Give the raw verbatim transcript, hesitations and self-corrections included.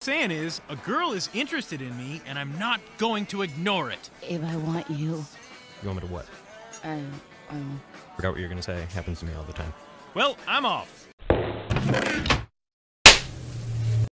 Saying is, a girl is interested in me, and I'm not going to ignore it. If I want you, You want me to what? I, I Forgot what you're gonna say. Happens to me all the time. Well, I'm off.